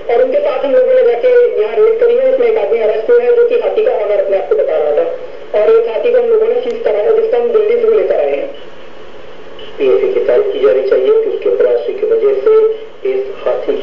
और उनके साथ हम लोगों ने जाके यहाँ रेड करी है। इसमें एक आदमी अरेस्ट हुआ है जो कि हाथी का ऑनर अपने आप को बता रहा था, और एक हाथी को हम लोगों ने सीज कराया जिसको हम दिल्ली जू लेकर आए हैं। पीएफए की तारीफ की जानी चाहिए कि उसके प्रयासों की वजह से इस हाथी